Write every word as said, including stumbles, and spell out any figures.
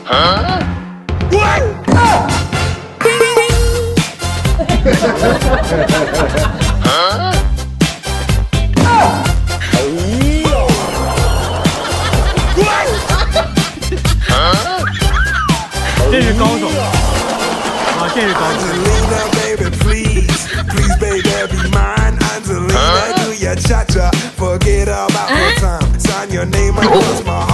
这是高手啊！这是高手。 Cha-cha, forget about the time. Sign your name across my